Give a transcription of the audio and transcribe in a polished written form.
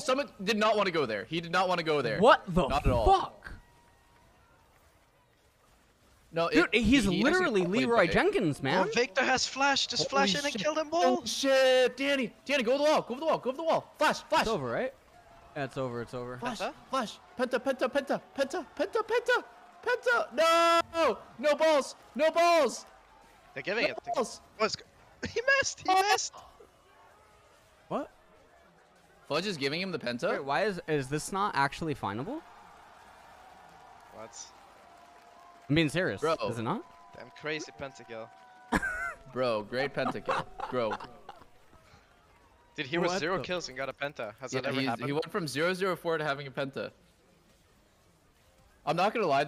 someone did not want to go there. He did not want to go there. What the Not at all. fuck? No, Dude, he's he literally actually played Leroy by it. Jenkins, man. Oh, Victor has flash. Just flash Holy in and shit. kill them all. Oh shit, Danny, go over the wall, go over the wall, go over the wall. Flash. It's over, right? Yeah, it's over. It's over. Flash, Penta? flash. Penta. No balls. They're giving it. Balls. Oh, he missed. He missed. What? Fudge is giving him the Penta. Wait, why is this not actually finable? What? I'm being serious. Bro. Is it not? Damn crazy pentakill. Bro, great pentakill. Bro. Dude, he was What 0 the- kills and got a penta. Has Yeah, that ever happened? he went from 0-0-4 to having a Penta. I'm not gonna lie.